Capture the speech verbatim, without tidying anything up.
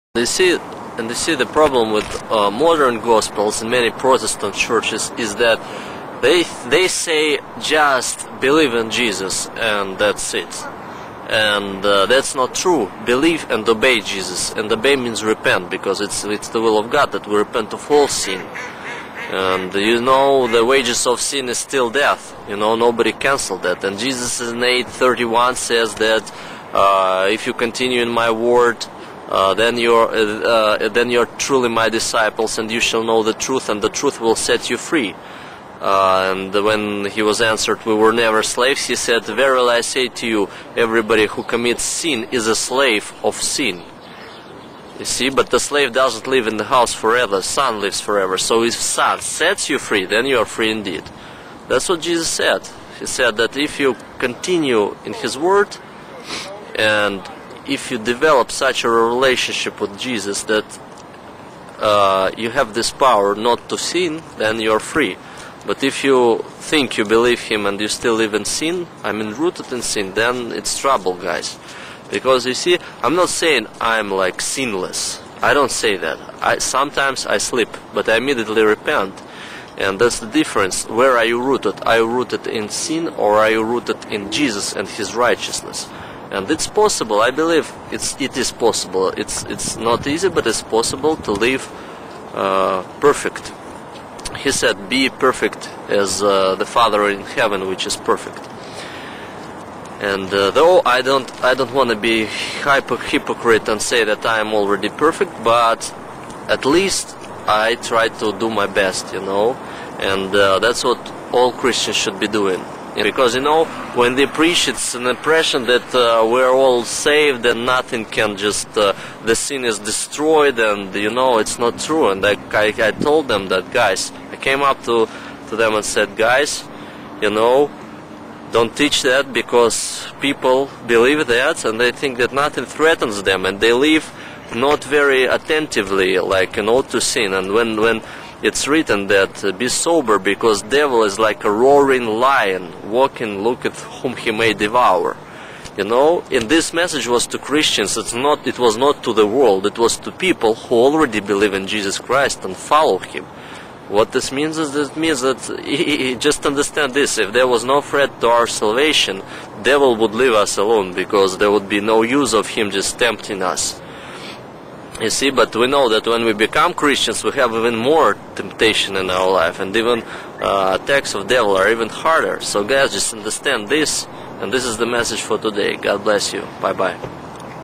They see, and they see the problem with uh, modern gospels in many Protestant churches is that they they say just believe in Jesus and that's it, and uh, that's not true. Believe and obey Jesus, and obey means repent, because it's it's the will of God that we repent of all sin. And you know, the wages of sin is still death. You know, nobody canceled that. And Jesus in eight thirty-one says that uh, if you continue in my word, Uh, then you're uh, uh, then you're truly my disciples, and you shall know the truth, and the truth will set you free. Uh, and when he was answered, we were never slaves, he said, verily I say to you, everybody who commits sin is a slave of sin. You see, but the slave doesn't live in the house forever, son lives forever. So if son sets you free, then you are free indeed. That's what Jesus said. He said that if you continue in his word, and if you develop such a relationship with Jesus that uh, you have this power not to sin, then you're free. But if you think you believe him and you still live in sin, I mean rooted in sin, then it's trouble, guys. Because you see, I'm not saying I'm like sinless. I don't say that. I sometimes I slip, but I immediately repent. And that's the difference. Where are you rooted? Are you rooted in sin, or are you rooted in Jesus and his righteousness? And it's possible. I believe it's it is possible. It's it's not easy, but it's possible to live uh, perfect. He said, "Be perfect as uh, the Father in heaven, which is perfect." And uh, though I don't I don't want to be hypo hypocrite and say that I am already perfect, but at least I try to do my best, you know. And uh, that's what all Christians should be doing. Because, you know, when they preach, it's an impression that uh, we're all saved and nothing can just, uh, the sin is destroyed, and, you know, it's not true. And I, I, I told them that, guys, I came up to, to them and said, guys, you know, don't teach that, because people believe that and they think that nothing threatens them, and they live not very attentively, like, you know, to sin. And when, when it's written that uh, be sober, because devil is like a roaring lion, walking, look at whom he may devour. You know, and this message was to Christians. It's not. It was not to the world. It was to people who already believe in Jesus Christ and follow him. What this means is that it means that just understand this: if there was no threat to our salvation, devil would leave us alone, because there would be no use of him just tempting us. You see, but we know that when we become Christians, we have even more temptation in our life, and even uh, attacks of devil are even harder. So guys, just understand this, and this is the message for today. God bless you. Bye-bye.